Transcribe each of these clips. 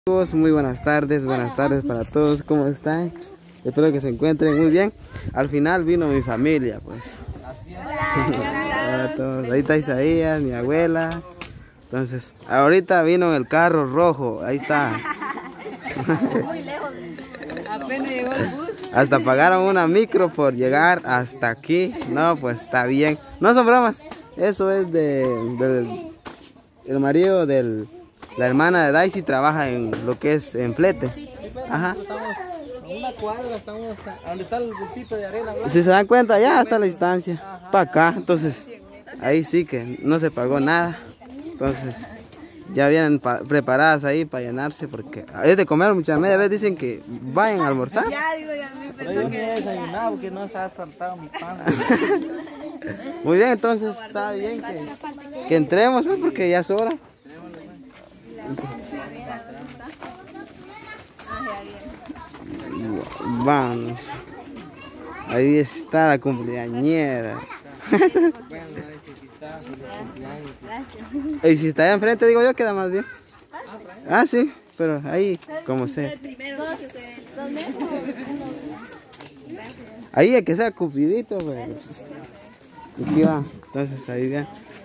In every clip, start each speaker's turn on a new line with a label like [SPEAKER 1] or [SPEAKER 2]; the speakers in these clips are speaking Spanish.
[SPEAKER 1] Amigos, muy buenas tardes para todos, ¿cómo están? Espero que se encuentren muy bien. Al final vino mi familia, pues. Hola a todos. Ahí está Isaías, mi abuela. Entonces, ahorita vino en el carro rojo, ahí está.
[SPEAKER 2] Muy lejos. Apenas llegó el bus.
[SPEAKER 1] Hasta pagaron una micro por llegar hasta aquí. No, pues está bien. No son bromas. Eso es del marido de la hermana de Daisy, trabaja en lo que es en flete. Ajá.
[SPEAKER 3] Estamos a una cuadra, estamos donde está el bultito de arena blanca.
[SPEAKER 1] Si se dan cuenta, ya está la distancia. Para acá, entonces, ahí sí que no se pagó nada. Entonces, ya vienen preparadas ahí para llenarse porque es de comer. Muchas media vez dicen que vayan a almorzar.
[SPEAKER 2] Ya digo, ya me
[SPEAKER 3] Pero yo ni he desayunado porque no se ha saltado mi pan.
[SPEAKER 1] Muy bien, entonces está bien que entremos, pues, porque ya es hora. Vamos. Ahí está la cumpleañera. Y si está allá enfrente, digo yo, queda más bien. Ah, sí, pero ahí, como sea. Ahí hay que ser cupidito, pues. Aquí va, entonces ahí bien.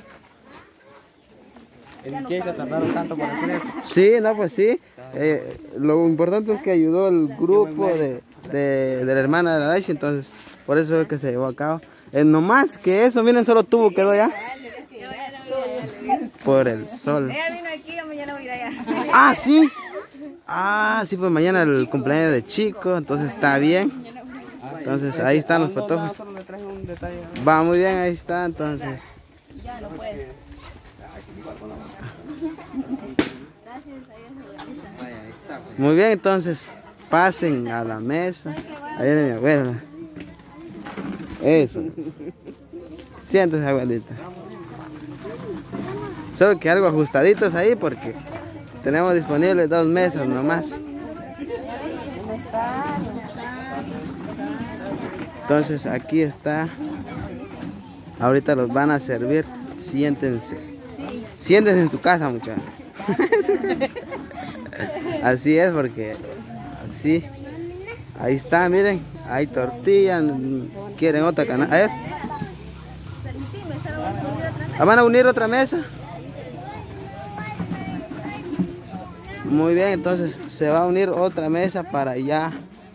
[SPEAKER 3] ¿En qué se tardaron tanto por hacer esto?
[SPEAKER 1] Sí, no, pues sí. Lo importante es que ayudó el grupo de la hermana de la Daisy, entonces por eso es que se llevó a cabo. No más que eso, miren, solo tubo quedó ya. Por el sol.
[SPEAKER 2] Ella vino aquí, yo mañana voy a ir allá.
[SPEAKER 1] Ah, sí. Ah, sí, pues mañana el cumpleaños de Chico, entonces está bien. Entonces ahí están los patojos. Va muy bien, ahí está, entonces. Muy bien, entonces pasen a la mesa. Ahí viene mi abuela. Eso. Siéntese, abuelita. Solo que algo ajustaditos ahí porque tenemos disponibles 2 mesas nomás. Entonces aquí está. Ahorita los van a servir. Siéntense. Siéntense en su casa, muchachos. Así es, porque así. Ahí está, miren. Hay tortillas. ¿Quieren otra canasta? ¿Van a unir otra mesa? Muy bien, entonces se va a unir otra mesa para ya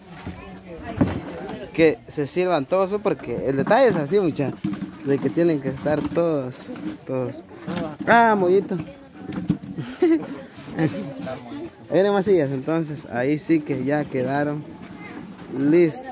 [SPEAKER 1] que se sirvan todos, porque el detalle es así, muchachos, de que tienen que estar todos. Ah, mollito. Ahí vienen más sillas, entonces ahí sí que ya quedaron listos.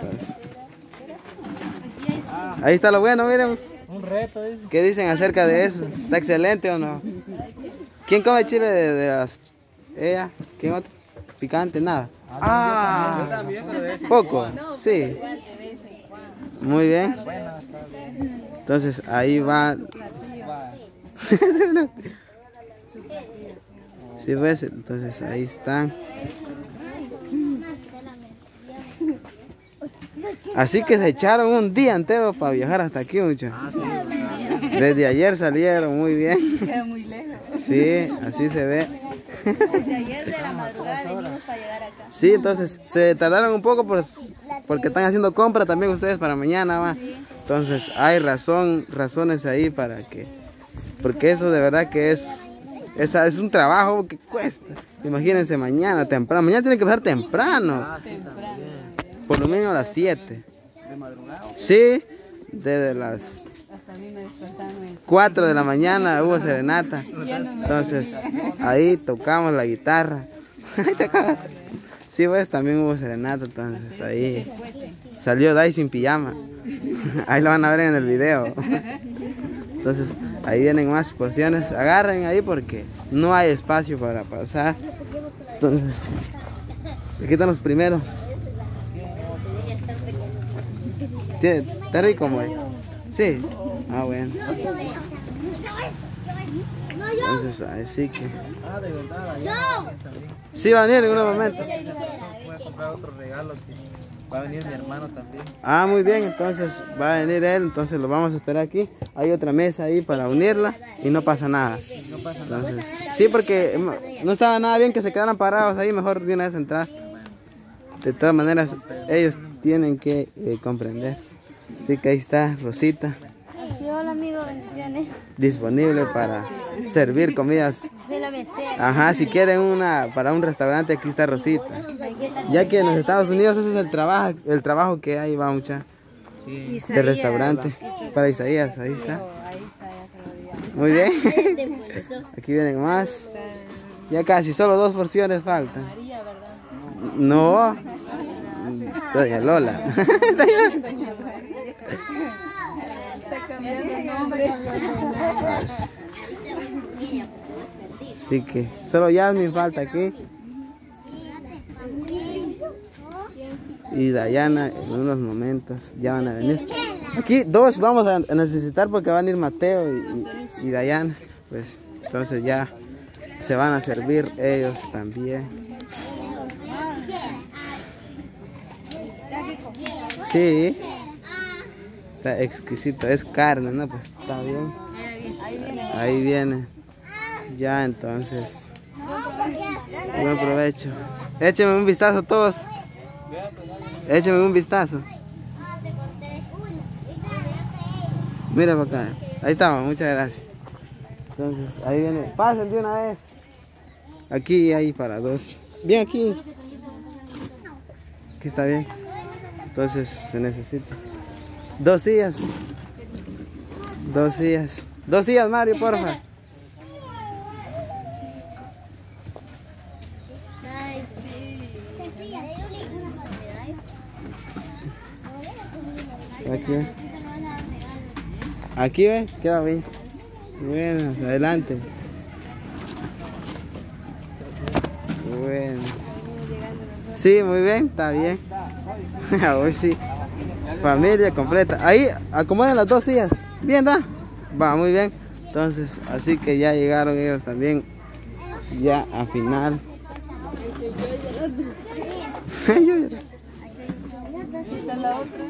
[SPEAKER 1] Ahí está lo bueno, miren.
[SPEAKER 3] Un reto, dice.
[SPEAKER 1] ¿Qué dicen acerca de eso? ¿Está excelente o no? ¿Quién come chile de las... ella? ¿Quién otro? Picante, nada. Ah,
[SPEAKER 3] Yo también, pero de ese.
[SPEAKER 1] poco, sí. Muy bien. Entonces ahí va. Sí, ves, entonces ahí están. Así que se echaron un día entero para viajar hasta aquí, muchachos. Desde ayer salieron muy bien.
[SPEAKER 2] Queda muy lejos.
[SPEAKER 1] Sí, así se ve.
[SPEAKER 2] Desde ayer de la madrugada venimos para llegar acá.
[SPEAKER 1] Sí, entonces se tardaron un poco porque están haciendo compra también ustedes para mañana, va. Entonces hay razones ahí para que, porque eso de verdad que es un trabajo que cuesta. Imagínense mañana temprano, mañana tienen que empezar temprano. Por lo menos a las 7.
[SPEAKER 3] ¿De madrugada?
[SPEAKER 1] Sí, desde las
[SPEAKER 2] Hasta a mí me despertaron.
[SPEAKER 1] 4 de la mañana hubo serenata. Entonces ahí tocamos la guitarra. Sí, pues también hubo serenata, entonces ahí salió Dai sin pijama. Ahí lo van a ver en el video. Entonces ahí vienen más porciones. Agarren ahí porque no hay espacio para pasar. Entonces aquí están los primeros. ¿Está rico, muy? Sí. Ah, bueno. Entonces así que...
[SPEAKER 3] Ah, de verdad, allá también.
[SPEAKER 1] Sí, va a venir en un momento.
[SPEAKER 3] Voy a comprar otro regalo que va a venir mi hermano también.
[SPEAKER 1] Ah, muy bien, entonces va a venir él, entonces lo vamos a esperar aquí. Hay otra mesa ahí para unirla y no pasa nada.
[SPEAKER 3] No pasa nada.
[SPEAKER 1] Entonces, Sí, porque no estaba nada bien que se quedaran parados ahí, mejor de una vez entrar. De todas maneras, ellos tienen que comprender. Así que ahí está Rosita.
[SPEAKER 2] Sí, hola amigo, bendiciones.
[SPEAKER 1] Disponible para servir comidas.
[SPEAKER 2] Soy la mesera.
[SPEAKER 1] Ajá, si quieren una para un restaurante, aquí está Rosita. Ya que en los Estados Unidos ese es el trabajo que hay, va mucha. De restaurante. Para Isaías, ahí está. Muy bien. Aquí vienen más. Ya casi, solo 2 porciones faltan. No. Doña Lola.
[SPEAKER 2] Está cambiando el nombre.
[SPEAKER 1] Así que solo Yasmin falta aquí. Y Dayana en unos momentos ya van a venir. Aquí 2 vamos a necesitar porque van a ir Mateo y Dayana. Pues entonces ya se van a servir ellos también. Sí. Está exquisito. Es carne, ¿no? Pues está bien. Ahí viene. Ya entonces. Buen provecho. Échenme un vistazo todos. Échenme un vistazo. Mira para acá. Ahí estamos, muchas gracias. Entonces, ahí viene. Pasen de una vez. Aquí hay para 2. Bien aquí. Aquí está bien. Entonces se necesita 2 sillas. 2 sillas. 2 sillas, Mario, porfa. Aquí, aquí ve, queda bien. Bueno, adelante. Bueno. Sí, muy bien, está bien. Hoy sí. Familia completa. Ahí acomodan las 2 sillas. Bien, ¿da? Va, muy bien. Entonces, así que ya llegaron ellos también. Ya a final.
[SPEAKER 2] Esta es la otra.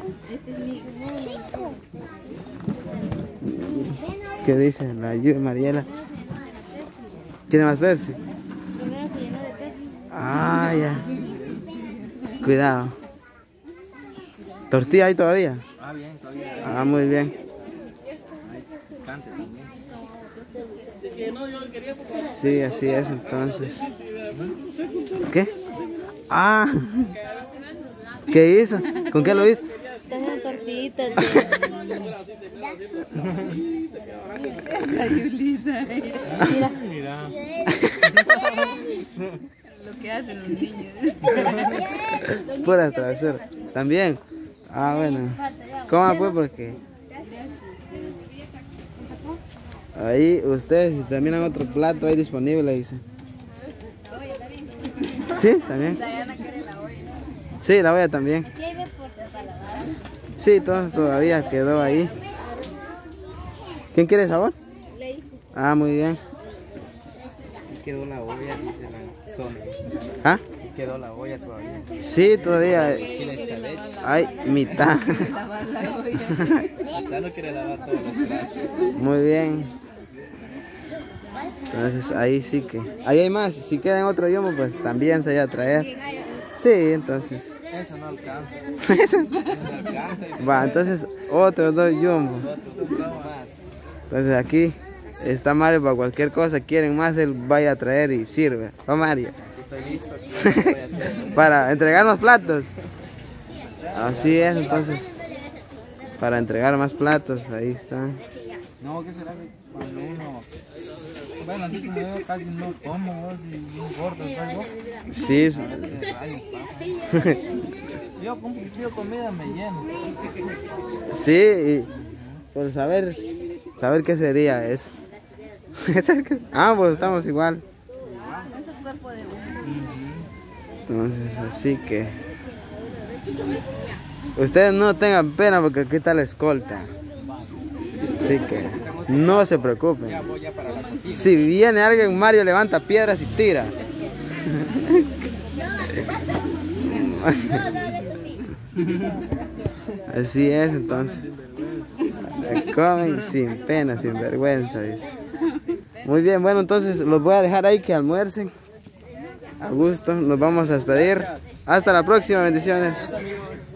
[SPEAKER 1] ¿Qué dice la Mariela? ¿Quiere más Pepsi?
[SPEAKER 2] Primero se llenó de Pepsi.
[SPEAKER 1] Ah, ya. Cuidado. ¿Tortilla ahí todavía?
[SPEAKER 3] Ah, bien, todavía.
[SPEAKER 1] Ah, muy bien.
[SPEAKER 3] Cante también.
[SPEAKER 1] Sí, así es entonces. ¿Qué? Ah. ¿Qué hizo? ¿Con qué lo hizo?
[SPEAKER 2] Estas tortillitas de... Esa Yulisa.
[SPEAKER 3] Mira.
[SPEAKER 2] Lo que hacen los niños.
[SPEAKER 1] Puras travesuras. También. Ah, bueno. Coma pues porque... Ahí ustedes si terminan otro plato ahí disponible, dice. Sí, también. Sí, la olla también. Sí, entonces todavía quedó ahí. ¿Quién quiere sabor? Ah, muy bien.
[SPEAKER 3] Quedó la olla, dice la zona.
[SPEAKER 1] ¿Ah?
[SPEAKER 3] Quedó la olla todavía.
[SPEAKER 1] Sí, todavía.
[SPEAKER 3] Chile escabeche.
[SPEAKER 1] Hay mitad.
[SPEAKER 3] Ya no quiere lavar todos los trastes.
[SPEAKER 1] Muy bien. Entonces ahí sí que... Ahí hay más. Si queda en otro idioma, pues también se va a traer. Sí, entonces.
[SPEAKER 3] Eso no alcanza.
[SPEAKER 1] Eso.
[SPEAKER 3] No alcanza.
[SPEAKER 1] Va, entonces otros 2 jumbo.
[SPEAKER 3] Otro más.
[SPEAKER 1] Entonces aquí está Mario para cualquier cosa. Quieren más, él vaya a traer y sirve. Va Mario.
[SPEAKER 3] Aquí estoy listo. Aquí voy a hacer.
[SPEAKER 1] Para entregarnos platos. Así es, entonces. Para entregar más platos, ahí están.
[SPEAKER 3] No, ¿qué será que cuando uno... Bueno, así como yo casi no como, vos, y un gordo, ¿sabes vos?
[SPEAKER 1] Sí, es...
[SPEAKER 3] Yo con un poquito de comida me lleno.
[SPEAKER 1] Sí, y por saber qué sería eso. Ambos estamos igual. Entonces, así que ustedes no tengan pena porque aquí está la escolta. Así que no se preocupen.
[SPEAKER 3] Ya voy ya para la cocina.
[SPEAKER 1] Si viene alguien, Mario levanta piedras y tira. Así es, entonces. Comen sin pena, sin vergüenza, dice. Muy bien, bueno, entonces los voy a dejar ahí que almuercen. A gusto, nos vamos a despedir. Hasta la próxima, bendiciones.